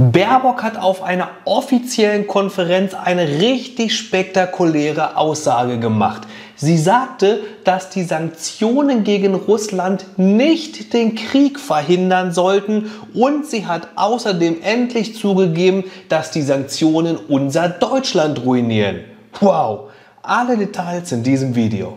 Baerbock hat auf einer offiziellen Konferenz eine richtig spektakuläre Aussage gemacht. Sie sagte, dass die Sanktionen gegen Russland nicht den Krieg verhindern sollten, und sie hat außerdem endlich zugegeben, dass die Sanktionen unser Deutschland ruinieren. Wow, alle Details in diesem Video.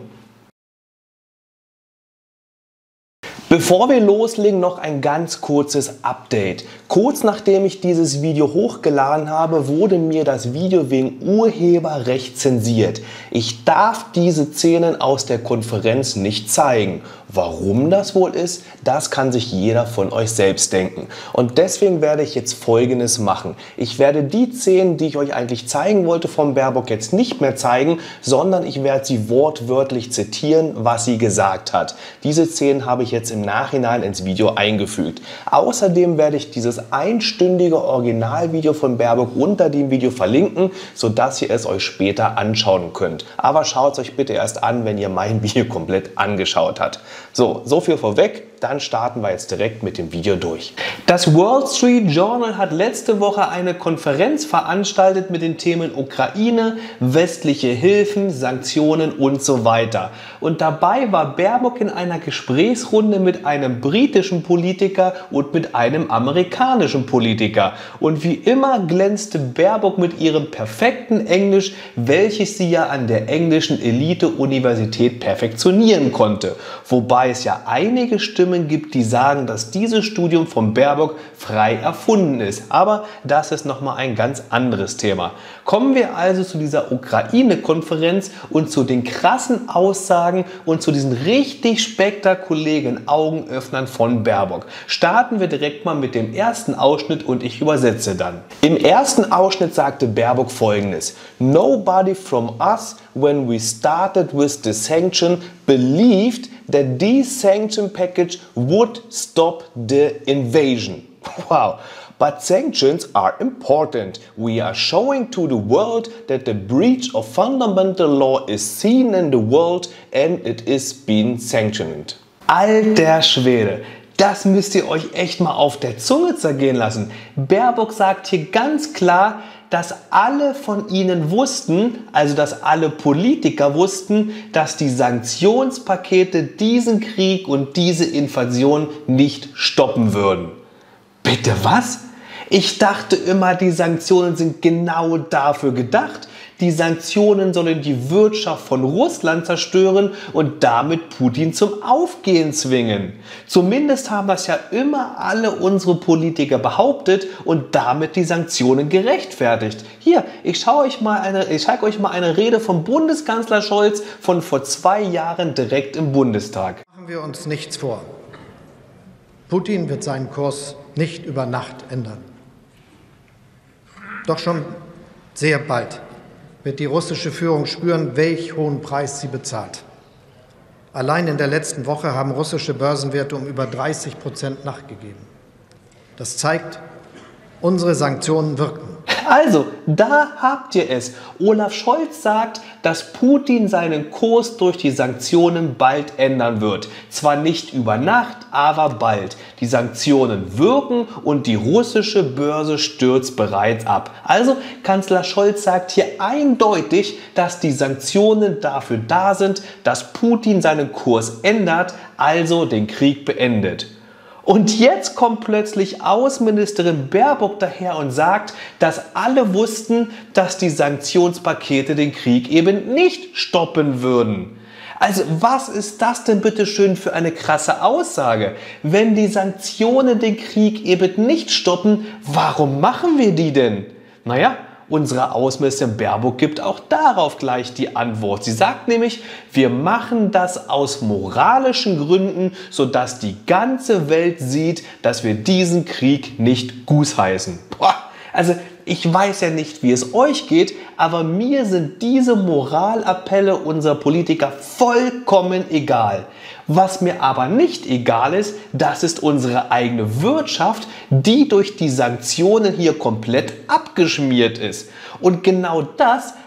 Bevor wir loslegen, noch ein ganz kurzes Update. Kurz nachdem ich dieses Video hochgeladen habe, wurde mir das Video wegen Urheberrecht zensiert. Ich darf diese Szenen aus der Konferenz nicht zeigen. Warum das wohl ist, das kann sich jeder von euch selbst denken. Und deswegen werde ich jetzt Folgendes machen. Ich werde die Szenen, die ich euch eigentlich zeigen wollte von Baerbock, jetzt nicht mehr zeigen, sondern ich werde sie wortwörtlich zitieren, was sie gesagt hat. Diese Szenen habe ich jetzt im Nachhinein ins Video eingefügt. Außerdem werde ich dieses einstündige Originalvideo von Baerbock unter dem Video verlinken, sodass ihr es euch später anschauen könnt. Aber schaut es euch bitte erst an, wenn ihr mein Video komplett angeschaut habt. So viel vorweg, dann starten wir jetzt direkt mit dem Video durch. Das Wall Street Journal hat letzte Woche eine Konferenz veranstaltet mit den Themen Ukraine, westliche Hilfen, Sanktionen und so weiter. Und dabei war Baerbock in einer Gesprächsrunde mit einem britischen Politiker und mit einem amerikanischen Politiker. Und wie immer glänzte Baerbock mit ihrem perfekten Englisch, welches sie ja an der englischen Elite-Universität perfektionieren konnte. Wobei es ja einige Stimmen gibt, die sagen, dass dieses Studium von Baerbock frei erfunden ist. Aber das ist nochmal ein ganz anderes Thema. Kommen wir also zu dieser Ukraine-Konferenz und zu den krassen Aussagen und zu diesen richtig spektakulären Augenöffnern von Baerbock. Starten wir direkt mal mit dem ersten Ausschnitt und ich übersetze dann. Im ersten Ausschnitt sagte Baerbock Folgendes: Nobody from us, when we started with the sanction, believed that this sanction package would stop the invasion. Wow. But sanctions are important. We are showing to the world that the breach of fundamental law is seen in the world and it is being sanctioned. Alter Schwede, das müsst ihr euch echt mal auf der Zunge zergehen lassen. Baerbock sagt hier ganz klar, dass alle von ihnen wussten, also dass alle Politiker wussten, dass die Sanktionspakete diesen Krieg und diese Invasion nicht stoppen würden. Bitte was? Ich dachte immer, die Sanktionen sind genau dafür gedacht. Die Sanktionen sollen die Wirtschaft von Russland zerstören und damit Putin zum Aufgehen zwingen. Zumindest haben das ja immer alle unsere Politiker behauptet und damit die Sanktionen gerechtfertigt. Hier, ich zeige euch mal eine Rede von Bundeskanzler Scholz von vor 2 Jahren direkt im Bundestag. Machen wir uns nichts vor. Putin wird seinen Kurs nicht über Nacht ändern. Doch schon sehr bald wird die russische Führung spüren, welch hohen Preis sie bezahlt. Allein in der letzten Woche haben russische Börsenwerte um über 30% nachgegeben. Das zeigt, unsere Sanktionen wirken. Also, da habt ihr es. Olaf Scholz sagt, dass Putin seinen Kurs durch die Sanktionen bald ändern wird. Zwar nicht über Nacht, aber bald. Die Sanktionen wirken und die russische Börse stürzt bereits ab. Also, Kanzler Scholz sagt hier eindeutig, dass die Sanktionen dafür da sind, dass Putin seinen Kurs ändert, also den Krieg beendet. Und jetzt kommt plötzlich Außenministerin Baerbock daher und sagt, dass alle wussten, dass die Sanktionspakete den Krieg eben nicht stoppen würden. Also was ist das denn bitte schön für eine krasse Aussage? Wenn die Sanktionen den Krieg eben nicht stoppen, warum machen wir die denn? Naja, unsere Außenministerin Baerbock gibt auch darauf gleich die Antwort. Sie sagt nämlich, wir machen das aus moralischen Gründen, sodass die ganze Welt sieht, dass wir diesen Krieg nicht gutheißen. Boah, also ich weiß ja nicht, wie es euch geht, aber mir sind diese Moralappelle unserer Politiker vollkommen egal. Was mir aber nicht egal ist, das ist unsere eigene Wirtschaft, die durch die Sanktionen hier komplett abgeschmiert ist. Und genau das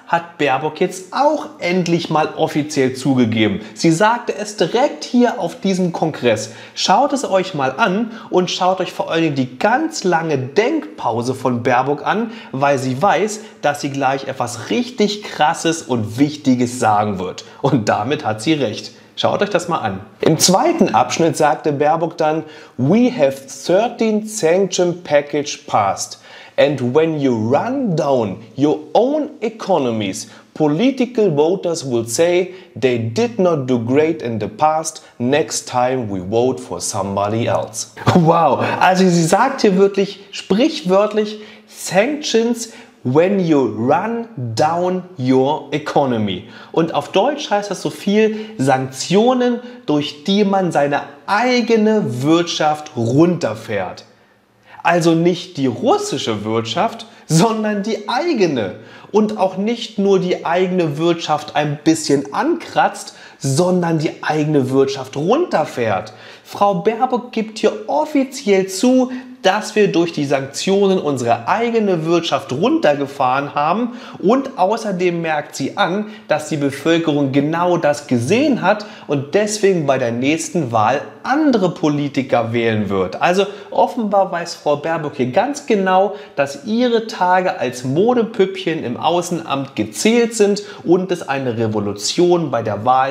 hat Baerbock jetzt auch endlich mal offiziell zugegeben. Sie sagte es direkt hier auf diesem Kongress. Schaut es euch mal an und schaut euch vor allen Dingen die ganz lange Denkpause von Baerbock an, weil sie weiß, dass sie gleich etwas richtig Krasses und Wichtiges sagen wird. Und damit hat sie recht. Schaut euch das mal an. Im zweiten Abschnitt sagte Baerbock dann: "We have 13 sanction package passed. And when you run down your own economies, political voters will say they did not do great in the past. Next time we vote for somebody else." Wow, also sie sagt hier wirklich sprichwörtlich Sanctions when you run down your economy. Und auf Deutsch heißt das so viel: Sanktionen, durch die man seine eigene Wirtschaft runterfährt. Also nicht die russische Wirtschaft, sondern die eigene. Und auch nicht nur die eigene Wirtschaft ein bisschen ankratzt, sondern die eigene Wirtschaft runterfährt. Frau Baerbock gibt hier offiziell zu, dass wir durch die Sanktionen unsere eigene Wirtschaft runtergefahren haben, und außerdem merkt sie an, dass die Bevölkerung genau das gesehen hat und deswegen bei der nächsten Wahl andere Politiker wählen wird. Also offenbar weiß Frau Baerbock hier ganz genau, dass ihre Tage als Modepüppchen im Außenamt gezählt sind und es eine Revolution bei der Wahl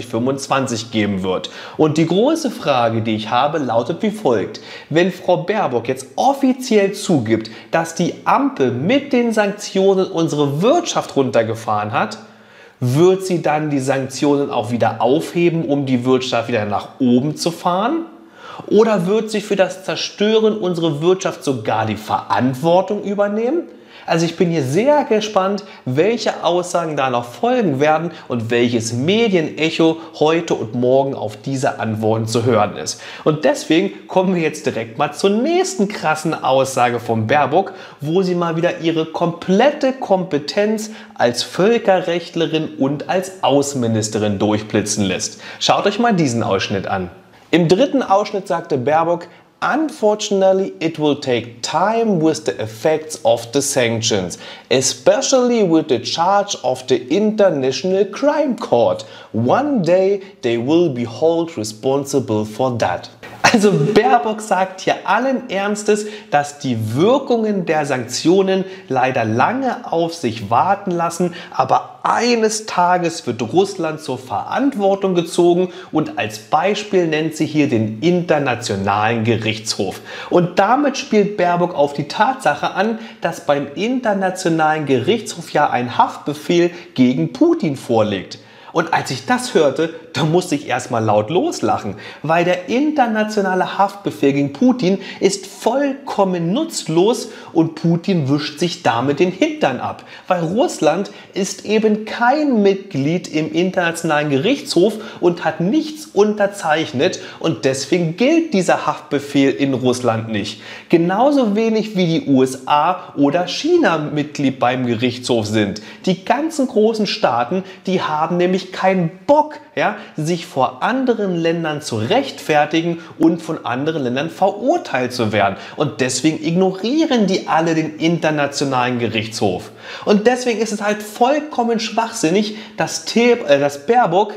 2025 geben wird. Und die große Frage, die ich habe, lautet wie folgt: Wenn Frau Baerbock jetzt offiziell zugibt, dass die Ampel mit den Sanktionen unsere Wirtschaft runtergefahren hat, wird sie dann die Sanktionen auch wieder aufheben, um die Wirtschaft wieder nach oben zu fahren? Oder wird sie für das Zerstören unserer Wirtschaft sogar die Verantwortung übernehmen? Also ich bin hier sehr gespannt, welche Aussagen da noch folgen werden und welches Medienecho heute und morgen auf diese Antworten zu hören ist. Und deswegen kommen wir jetzt direkt mal zur nächsten krassen Aussage von Baerbock, wo sie mal wieder ihre komplette Kompetenz als Völkerrechtlerin und als Außenministerin durchblitzen lässt. Schaut euch mal diesen Ausschnitt an. Im dritten Ausschnitt sagte Baerbock: "Unfortunately, it will take time with the effects of the sanctions, especially with the charge of the International Crime Court. One day they will be held responsible for that." Also Baerbock sagt hier allen Ernstes, dass die Wirkungen der Sanktionen leider lange auf sich warten lassen, aber eines Tages wird Russland zur Verantwortung gezogen, und als Beispiel nennt sie hier den Internationalen Gerichtshof. Und damit spielt Baerbock auf die Tatsache an, dass beim Internationalen Gerichtshof ja ein Haftbefehl gegen Putin vorliegt. Und als ich das hörte, da musste ich erstmal laut loslachen, weil der internationale Haftbefehl gegen Putin ist vollkommen nutzlos und Putin wischt sich damit den Hintern ab, weil Russland ist eben kein Mitglied im Internationalen Gerichtshof und hat nichts unterzeichnet, und deswegen gilt dieser Haftbefehl in Russland nicht. Genauso wenig wie die USA oder China Mitglied beim Gerichtshof sind. Die ganzen großen Staaten, die haben nämlich keinen Bock, ja, sich vor anderen Ländern zu rechtfertigen und von anderen Ländern verurteilt zu werden. Und deswegen ignorieren die alle den Internationalen Gerichtshof. Und deswegen ist es halt vollkommen schwachsinnig, dass Baerbock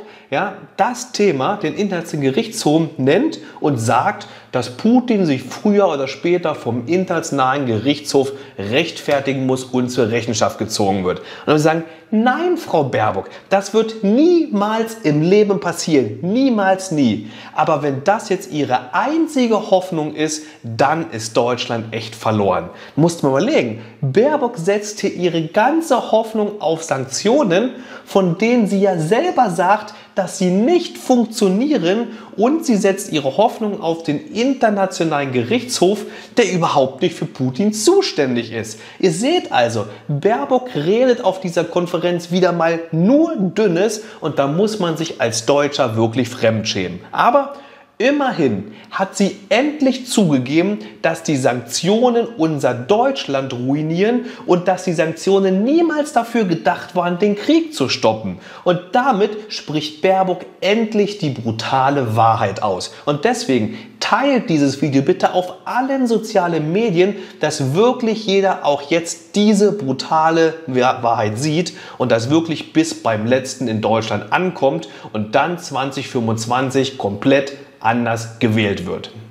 das Thema, den Internationalen Gerichtshof, nennt und sagt, dass Putin sich früher oder später vom Internationalen Gerichtshof rechtfertigen muss und zur Rechenschaft gezogen wird. Und wir sagen: Nein, Frau Baerbock, das wird niemals im Leben passieren. Niemals, nie. Aber wenn das jetzt Ihre einzige Hoffnung ist, dann ist Deutschland echt verloren. Musst du mal überlegen. Baerbock setzt hier ihre ganze Hoffnung auf Sanktionen, von denen sie ja selber sagt, dass sie nicht funktionieren, und sie setzt ihre Hoffnung auf den Internationalen Gerichtshof, der überhaupt nicht für Putin zuständig ist. Ihr seht also, Baerbock redet auf dieser Konferenz wieder mal nur Dünnes, und da muss man sich als Deutscher wirklich fremdschämen. Aber immerhin hat sie endlich zugegeben, dass die Sanktionen unser Deutschland ruinieren und dass die Sanktionen niemals dafür gedacht waren, den Krieg zu stoppen. Und damit spricht Baerbock endlich die brutale Wahrheit aus. Und deswegen teilt dieses Video bitte auf allen sozialen Medien, dass wirklich jeder auch jetzt diese brutale Wahrheit sieht und das wirklich bis beim Letzten in Deutschland ankommt und dann 2025 komplett anders gewählt wird.